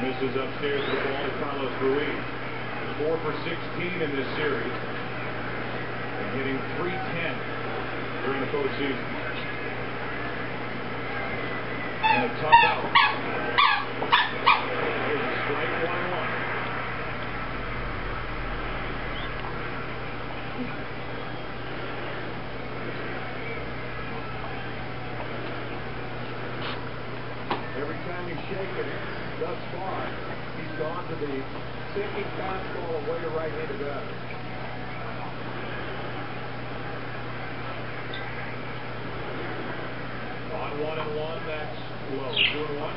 Misses upstairs with the ball to Carlos Ruiz. 4 for 16 in this series. And hitting .310 during the postseason. And a tough out. Here's a strike 1-1. Every time he's shaken it thus far, he's gone to the sinking fastball away to right-handed batter. On 1-1, that's low. 2-1.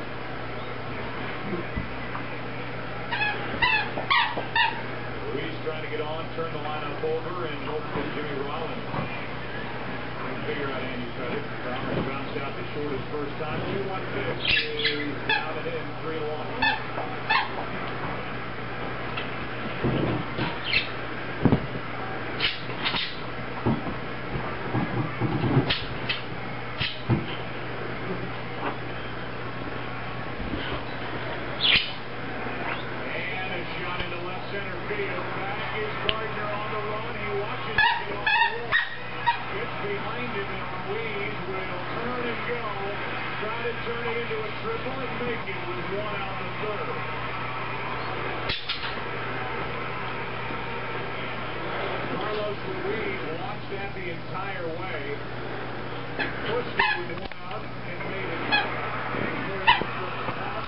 Ruiz trying to get on, turn the lineup over, and hope that Jimmy Rollins can figure out Andy Pettitte. Rollins bounced out to short his first time. 2-1 pitch is down and in, 3-1. Center field. Back is Gardner on the run. He watches it get off the wall. Gets behind him, and Ruiz will turn and go. Try to turn it into a triple and make it with 1 out in the third. Carlos Ruiz watched that the entire way. Pushed it with 1 out and made it. And cleared the first out.